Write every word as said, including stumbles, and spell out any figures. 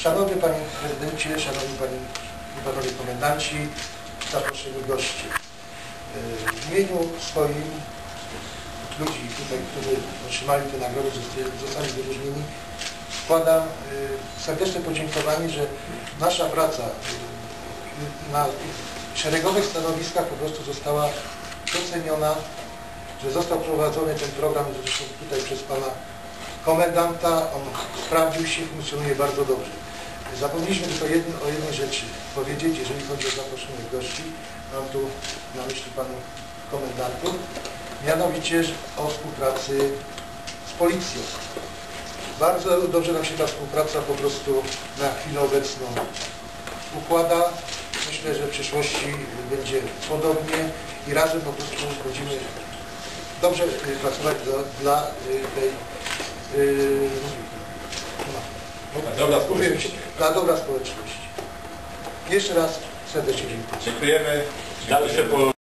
Szanowny Panie Prezydencie, Szanowni Panie i Panowie Komendanci, zaproszeni goście. W imieniu swoim, ludzi tutaj, którzy otrzymali te nagrody, zostali wyróżnieni, składam serdeczne podziękowanie, że nasza praca na szeregowych stanowiskach po prostu została doceniona, że został prowadzony ten program, zresztą tutaj przez Pana Komendanta, on sprawdził się, funkcjonuje bardzo dobrze. Zapomnieliśmy tylko jedno, o jednej rzeczy powiedzieć, jeżeli chodzi o zaproszonych gości, mam tu na myśli Panu Komendantów, mianowicie o współpracy z policją. Bardzo dobrze nam się ta współpraca po prostu na chwilę obecną układa. Myślę, że w przyszłości będzie podobnie i razem po prostu będziemy dobrze pracować dla, dla tej no, dla dobra społeczności. Dla dobra społeczności. Jeszcze raz serdecznie dziękuję. Dziękujemy. Dalsze po